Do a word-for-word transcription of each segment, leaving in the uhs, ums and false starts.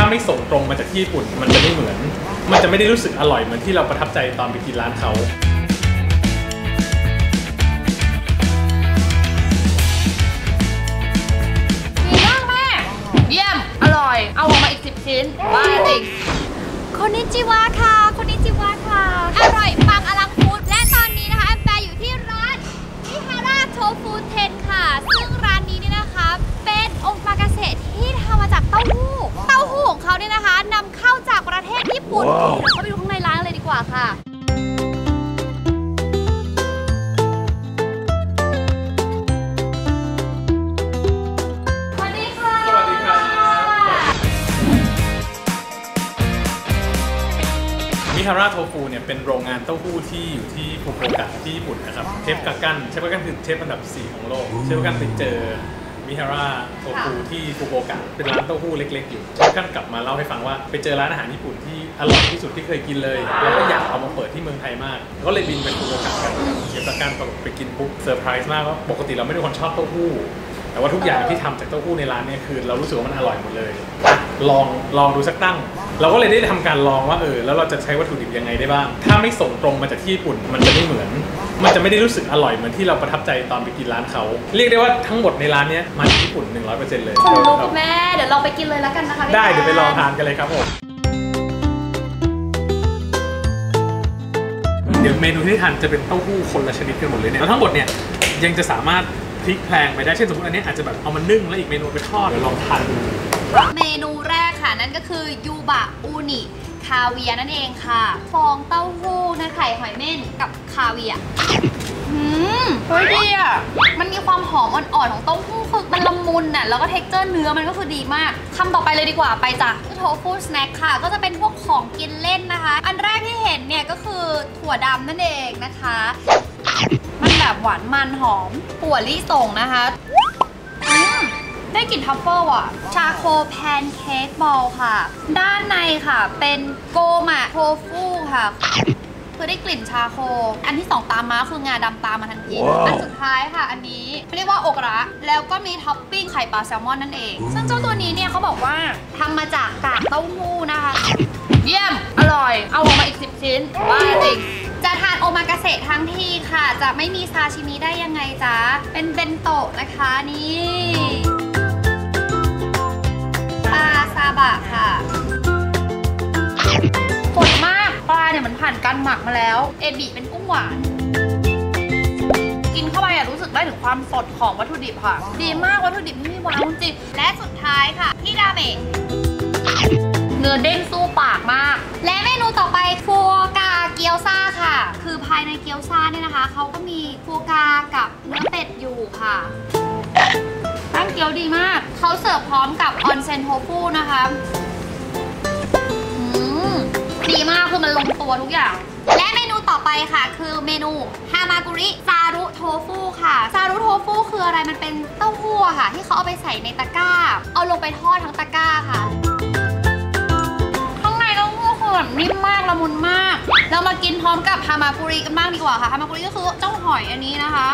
าไม่ส่งตรงมาจากที่ญี่ปุ่นมันจะไม่เหมือนมันจะไม่ได้รู้สึกอร่อยเหมือนที่เราประทับใจตอนไปกินร้านเขาดีมากแม่เยี่ยมอร่อยเอาออกมาอีกสิบชิ้นบ้าจริงคนนิจิวะค่ะคนนิจิวะค่ะอร่อยปังอลังฟูดและตอนนี้นะคะแอมแปร์อยู่ที่ร้านมิฮาร่าโทฟูเทนค่ะซึ่งร้านนี้เนี่ยนะคะเป็นโอมากาเสะที่ทำมาจากเต้าหู้เต้าหู้ของเขาเนี่ยนะคะนำเข้าจากประเทศญี่ปุ่น wow. เดี๋ยวเข้าไปดูข้างในร้านเลยดีกว่าค่ะสวัสดีค่ะสวัสดีค่ะมิฮาร่าโทฟูเนี่ยเป็นโรงงานเต้าหู้ที่อยู่ที่ฟุกุโอกะที่ญี่ปุ่นนะครับเชฟกากันเชฟกากันคือเชฟอันดับสี่ของโลกเชฟกากันไปเจอมิฮาร่าโทฟูที่ฟุกุโอกะเป็นร้านเต้าหู้เล็กๆอยู่เชฟกันกลับมาเล่าให้ฟังว่าไปเจอร้านอาหารญี่ปุ่นที่อร่อยที่สุดที่เคยกินเลยแล้วก็อยากเอามาเปิดที่เมืองไทยมากก็เลยบินไปฟุกุโอกะกันเชฟกันไปกินปุ๊บเซอร์ไพรส์มากว่าปกติเราไม่ได้คนชอบเต้าหู้แต่ว่าทุกอย่างที่ทำจากเต้าหู้ในร้านนี้คือเรารู้สึกว่ามันอร่อยหมดเลยลองลองดูสักตั้งเราก็เลยได้ทำการลองว่าเออแล้วเราจะใช้วัตถุดิบยังไงได้บ้างถ้าไม่ส่งตรงมาจากที่ญี่ปุ่นมันจะไม่เหมือนมันจะไม่ได้รู้สึกอร่อยเหมือนที่เราประทับใจตอนไปกินร้านเขาเรียกได้ว่าทั้งหมดในร้านนี้มาจากญี่ปุ่น หนึ่งร้อยเปอร์เซ็นต์ เลยคุณลูกแม่เดี๋ยวเราไปกินเลยแล้วกันนะคะได้เดี๋ยวไปลองทานกันเลยครับผมเดี๋ยวเมนูที่ทานจะเป็นเต้าหู้คนละชนิดกันหมดเลยเนี่ยแล้วทั้งหมดเนี่ยยังจะสามารถพลิกแพลงไปได้เช่นสมมติอันนี้อาจจะแบบเอามานึ่งแล้วอีกเมนูไปทอดเดี๋ยวลองทานดูเมนูแรกค่ะนั่นก็คือยูบะอูนิคาเวียนั่นเองค่ะฟองเต้าหู้นะไข่หอยเม่นกับคาเวียอืมเฮ้ยดีอ่ะมันมีความหอมอ่อนๆของเต้าหู้คือมันละมุนน่ะแล้วก็เท็กเจอร์เนื้อมันก็คือดีมากคำต่อไปเลยดีกว่าไปจ้ะโทฟูสแน็คค่ะก็จะเป็นพวกของกินเล่นนะคะอันแรกที่เห็นเนี่ยก็คือถั่วดำนั่นเองนะคะมันแบบหวานมันหอมถั่วลิสงนะคะได้กลิ่นทัฟเฟิลอ่ะชาโคแพนเค้กบอลค่ะด้านในค่ะเป็นโกมะโทฟูค่ะคือได้กลิ่นชาโคอันที่สองตามมาคืองาดำตามมาทันที wow. อันสุดท้ายค่ะอันนี้เรียกว่าโอกระแล้วก็มีท็อปปิ้งไข่ปลาแซลมอนนั่นเองซึ่งเจ้าตัวนี้เนี่ยเขาบอกว่าทำมาจากกากเต้าหู้นะคะเยี่ยมอร่อยเอาออกมาอีกสิบชิ้นบ้าจริงจะทานโอมากาเสะทั้งทีค่ะจะไม่มีซาชิมิได้ยังไงจ๊ะเป็นเบนโตะนะคะนี่ปลาซาบะค่ะสดมากปลาเนี่ยมันผ่านการหมักมาแล้วเอบิเป็นกุ้งหวานกินเข้าไปอะรู้สึกได้ถึงความสดของวัตถุดิบค่ะดีมากวัตถุดิบที่มีว้าวจริงและสุดท้ายค่ะที่ราเมงเนื้อเด้งสู้ปากมากและเมนูต่อไปฟัวกาเกี๊ยวซ่าค่ะคือภายในเกี๊ยวซ่าเนี่ยนะคะเขาก็มีฟัวกากับเนื้อเป็ดอยู่ค่ะแป้งเกี๊ยวดีมากเขาเสิร์ฟพร้อมกับออนเซนโทฟูนะคะดีมากคือมันลงตัวทุกอย่างและเมนูต่อไปค่ะคือเมนูฮามากุริซารุโทฟูค่ะซารุโทฟูคืออะไรมันเป็นเต้าหู้ค่ะที่เขาเอาไปใส่ในตะกร้าเอาลงไปทอดทั้งตะกร้าค่ะข้างในเต้าหู้คือแบบนิ่มมากละมุนมากเรามากินพร้อมกับฮามากุริกันบ้างดีกว่าค่ะฮามากุริก็คือเจ้าหอยอันนี้นะคะ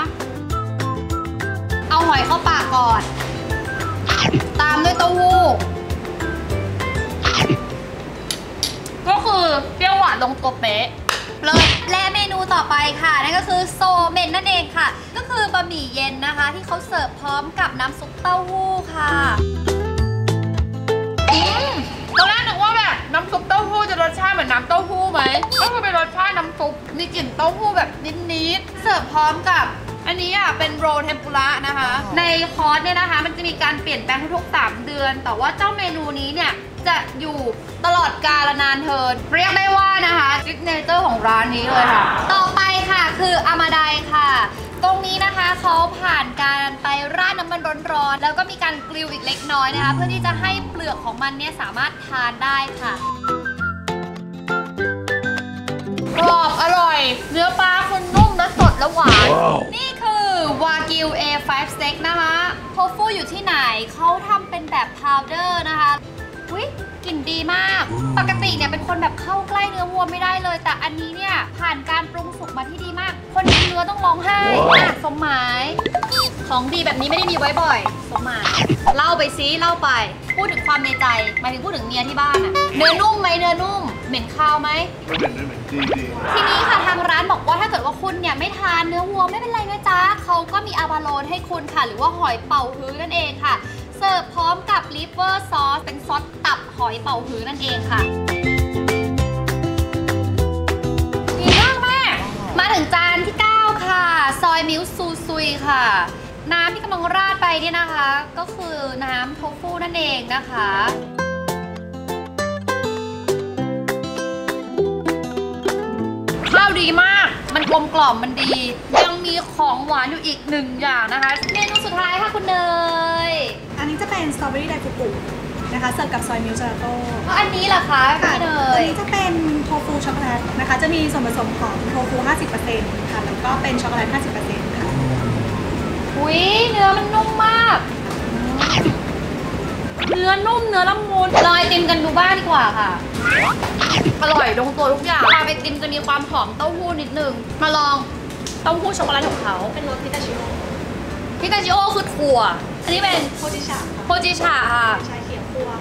เอาหอยเข้าปากก่อนตามด้วยเต้าหู้ก็คือเปรี้ยวหวานลงตัวเป๊ะเลยและเมนูต่อไปค่ะนั่นก็คือโซเมนนั่นเองค่ะก็คือบะหมี่เย็นนะคะที่เขาเสิร์ฟพร้อมกับน้ำซุปเต้าหู้ค่ะตอนแรกนึกว่าแบบน้ำซุปเต้าหู้จะรสชาติเหมือนน้ำเต้าหู้ไหมก็คือเป็นรสชาติน้ำซุปมีกลิ่นเต้าหู้แบบนิดๆเสิร์ฟพร้อมกับอันนี้อ่ะเป็นโรลเทมปุระนะคะในคอร์สเนี่ยนะคะมันจะมีการเปลี่ยนแปลงทุกๆสามเดือนแต่ว่าเจ้าเมนูนี้เนี่ยจะอยู่ตลอดกาลนานเทินเรียกได้ว่านะคะซิกเนเจอร์ของร้านนี้เลยค่ะต่อไปค่ะคืออามาไดค่ะตรงนี้นะคะเขาผ่านการไปราดน้ำมันร้อนๆแล้วก็มีการกริลอีกเล็กน้อยนะคะเพื่อที่จะให้เปลือกของมันเนี่ยสามารถทานได้ค่ะกรอบอร่อยเนื้อปลาคือนุ่มและสดและหวาน wow. นี่คือวากิว เอ ไฟว์ Steak นะคะโทฟูอยู่ที่ไหนเขาทำเป็นแบบพาวเดอร์นะคะอุ๊ยกกลิ่นดีมาก ปกติเนี่ยเป็นคนแบบเข้าใกล้เนื้อวัวไม่ได้เลย แต่อันนี้เนี่ยผ่านการปรุงสุกมาที่ดีมาก คนกินเนื้อต้องร้องไห้อ่ะสมหมายของดีแบบนี้ไม่ได้มีไว้บ่อยสมหมายเล่าไปซิเล่าไปพูดถึงความในใจหมายถึงพูดถึงเมียที่บ้านอะเนื้อนุ่มไหมเนื้อนุ่มเหม็นคาวไหมไม่เหม็นไม่เหม็นดีดีทีนี้ค่ะทางร้านบอกว่าถ้าเกิดว่าคุณเนี่ยไม่ทานเนื้อวัวไม่เป็นไรนะจ๊ะเขาก็มีอาบาโลนให้คุณค่ะหรือว่าหอยเป่าฮื้อนั่นเองค่ะเสิร์ฟพร้อมกับลิเวอร์ซอสเป็นซอสตับหอยเป่าฮื้อนั่นเองค่ะดีมากแม่มาถึงจานที่เก้าค่ะซอยมิลซูซุยค่ะน้ำที่กำลังราดไปเนี่ยนะคะก็คือน้ำโทฟูนั่นเองนะคะข้าวดีมากมันกลมกล่อมมันดียังมีของหวานอยู่อีกหนึ่งอย่างนะคะเมนูสุดท้ายค่ะคุณเนยอันนี้จะเป็นสตรอเบอรี่ไดฟูกุนะคะเสิร์ฟกับซอยมิลค์เจลาโต้อันนี้เหรอคะค่ะพี่เนตัวย นี้จะเป็นโทฟูช็อกโกแลตนะคะจะมีส่วนผสมของโทฟู ห้าสิบเปอร์เซ็นต์ ค่ะแล้วก็เป็นช็อกโกแลต ห้าสิบเปอร์เซ็นต์ ค่ะอุ้ยเนื้อมันนุ่มมาก เนื้อนุ่มเนื้อละมุนลองไอติมกันดูบ้างดีกว่าค่ะ อร่อยลงตัวทุกอย่างปลาไอติมจะมีความหอมเต้าหู้นิดนึง มาลองเต้าหู้ช็อกโกแลตของเขาเป็นรสพิตาชิโอพิตาชิโอคือถั่ว อันนี้เป็นโคจิชะโคจิชาค่ะชาเขียวคั่ว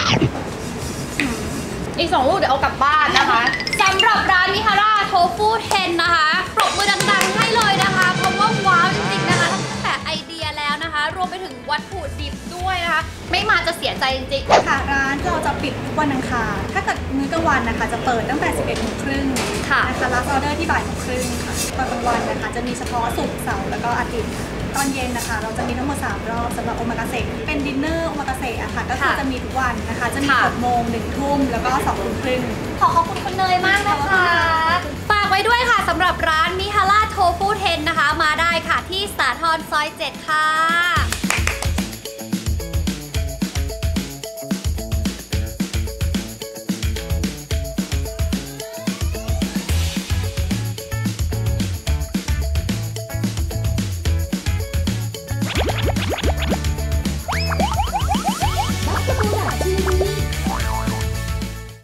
อีกสองลูกเดี๋ยวเอากลับบ้านนะคะสำหรับร้านมิฮาร่าโทฟูเทนนะคะปรบมือดังๆให้เลยนะคะเพราะว่าว้าวจริงๆนะคะตั้งแต่ไอเดียแล้วนะคะ รวมไปถึงวัตถุดิบด้วยนะคะ ไม่มาจะเสียใจจริงๆค่ะร้านเราจะปิดทุกวันอังคารถ้าเกิดมื้อกลางวันนะคะจะเปิดตั้งแต่ สิบเอ็ดโมงครึ่งค่ะนะคะรับออเดอร์ที่บ่ายโมงครึ่งค่ะตอนกลางวันนะคะจะมีเฉพาะศุกร์เสาร์แล้วก็อาทิตย์ค่ะตอนเย็นนะคะเราจะมีทั้งหมดสามรอบสำหรับโอมากาเสะเป็นดินเนอร์โอมากาเสะอะค่ะก็คือจะมีทุกวันนะคะจะมีค่ะหกโมงหนึ่งทุ่มแล้วก็สองทุ่มครึ่งขอขอบคุณคุณเนยมากนะคะ ฝากไว้ด้วยค่ะสำหรับร้านมิฮาร่าโทฟูเทนนะคะ มาได้ค่ะที่สาทรซอยเจ็ดค่ะ